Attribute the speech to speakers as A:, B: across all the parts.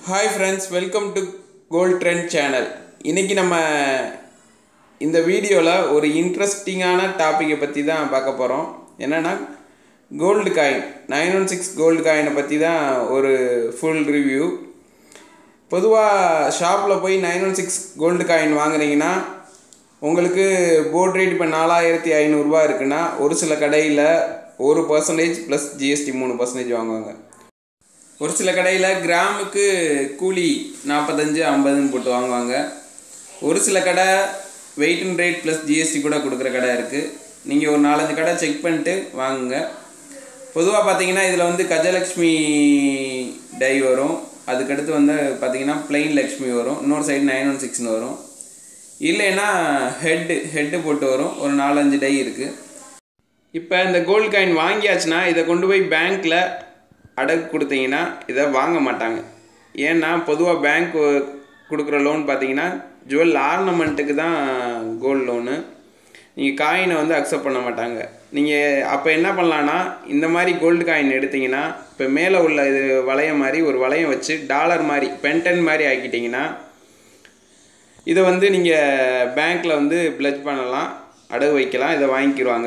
A: Hi friends, welcome to Gold Trend channel. இன்னைக்கு நம்ம இந்த வீடியோல ஒரு இன்ட்ரஸ்டிங்கான டாபிக்கை பத்தி தான் பார்க்க போறோம். என்னன்னா கோல்ட் காயின் 916 கோல்ட் காயினை பத்தி தான் ஒரு ஃபுல் ரிவ்யூ. பொதுவா ஷாப்ல போய் 916 கோல்ட் காயின் வாங்குறீங்கன்னா உங்களுக்கு போர்ட் ரேட் இப்போ 4500 ரூபாய் இருக்குன்னா ஒரு சில கடையில் 1% + GST 3% வாங்குவாங்க. ஒரு சில கடையில் கிராமுக்கு கூலி 45-50 போட்டு வாங்குவாங்க. ஒரு சில கடை வெயிட் அண்ட் ரேட் + GST கூட கொடுக்குற கடை இருக்குது. நீங்கள் ஒரு 4-5 கடை செக் பண்ணிட்டு வாங்குங்க. பொதுவாக பார்த்தீங்கன்னா இதில் வந்து கஜலக்ஷ்மி டை வரும், அதுக்கடுத்து வந்து பார்த்தீங்கன்னா பிளெயின் லக்ஷ்மி வரும், இன்னொரு சைடு 916 வரும், இல்லைன்னா ஹெட்டு போட்டு வரும். ஒரு 4-5 டை இருக்குது. இப்போ இந்த கோல்டு காயின் வாங்கியாச்சுன்னா இதை கொண்டு போய் பேங்க்கில் அடகு கொடுத்தீங்கன்னா இதை வாங்க மாட்டாங்க. ஏன்னா பொதுவாக பேங்க் கொடுக்குற லோன் பார்த்தீங்கன்னா ஜுவல் ஆர்னமெண்ட்டுக்கு தான் கோல்டு லோனு. நீங்கள் காயினை வந்து அக்செப்ட் பண்ண மாட்டாங்க. நீங்கள் அப்போ என்ன பண்ணலான்னா இந்த மாதிரி கோல்டு காயின் எடுத்திங்கன்னா இப்போ மேலே உள்ள இது வளையம் மாதிரி ஒரு வளையம் வச்சு டாலர் மாதிரி பென்டன் மாதிரி ஆக்கிட்டிங்கன்னா இதை வந்து நீங்கள் பேங்க்கில் வந்து பிளட்ஜ் பண்ணலாம், அடகு வைக்கலாம், இதை வாங்கிக்கிடுவாங்க.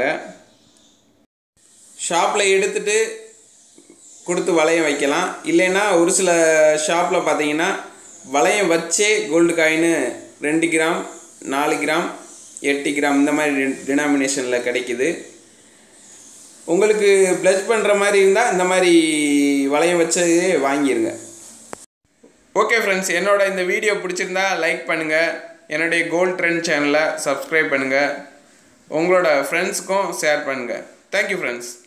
A: ஷாப்பில் எடுத்துகிட்டு கொடுத்து வளையம் வைக்கலாம். இல்லைன்னா ஒரு சில ஷாப்பில் பார்த்தீங்கன்னா வளையம் வச்சே gold coin 2 gram 4 gram 8 gram இந்த மாதிரி டினாமினேஷனில் கிடைக்குது. உங்களுக்கு பிளட்ஜ் பண்ணுற மாதிரி இருந்தால் இந்த மாதிரி வளையம் வச்சதே வாங்கிடுங்க. ஓகே ஃப்ரெண்ட்ஸ், என்னோட இந்த வீடியோ பிடிச்சிருந்தா லைக் பண்ணுங்கள், என்னுடைய கோல்ட் ட்ரெண்ட் சேனலை சப்ஸ்கிரைப் பண்ணுங்கள், உங்களோட ஃப்ரெண்ட்ஸுக்கும் ஷேர் பண்ணுங்கள். Thank you friends.